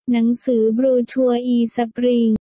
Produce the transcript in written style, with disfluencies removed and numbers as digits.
หนังสือโบรชัวร์อีสปริง